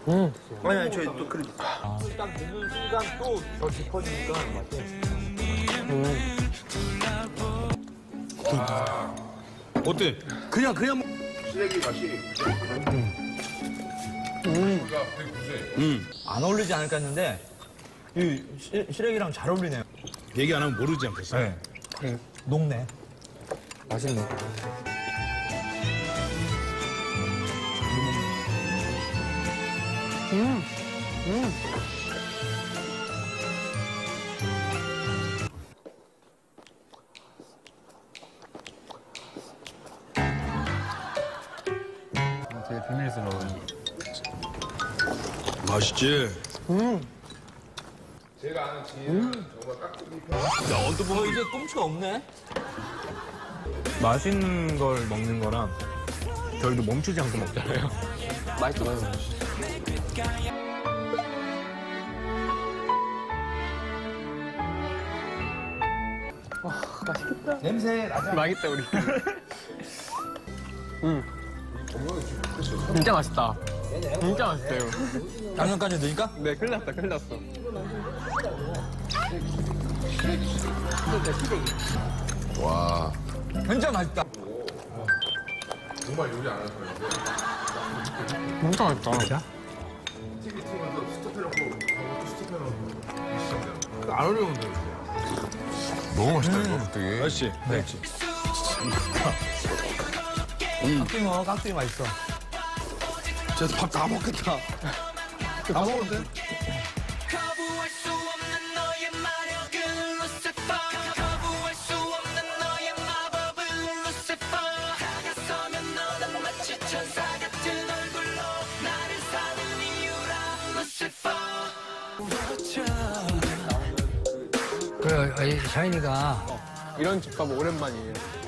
아니, 저희 또 그러지. 딱 넣는 순간 또 더 깊어지니까 맛이. 어때? 그냥 먹. 쓰레기 맛이. 안 어울리지 않을까 했는데 이 시래기랑 잘 어울리네요. 얘기 안 하면 모르지 않겠어? 네. 녹네. 맛있네. 되게 비밀스러워요. 맛있지? 제가 아는 지인은 정말 깍두기 야, 언뜻 보면 이제 꼼치가 없네. 맛있는 걸 먹는 거랑 저희도 멈추지 않고 먹잖아요. 맛있어요. 냄새 나지 않아? 맛있다, 우리. 진짜 맛있다. 진짜 맛있어요. 양념까지 넣으니까? 네, 큰일 났다, 큰일 났어. 와, 진짜 맛있다. 정말 요리 안 하는 사람인데 진짜 맛있다. TV 틀면서 스톱해놓고 스톱해놓고 안 어려운데. 너무 맛있다 이거 깍두기. 맛있지? 맛있지? 깍두기 먹어, 깍두기 맛있어. 저 밥 다 먹겠다. 다 먹었는데? 거부할 수 없는 너의 마력은 루시퍼 거부할 수 없는 너의 마법은 루시퍼 다가서면 너는 마치 천사 같은 얼굴로 나를 사는 이유라 루시퍼 그래, 샤이니가 이런 집밥 오랜만이에요.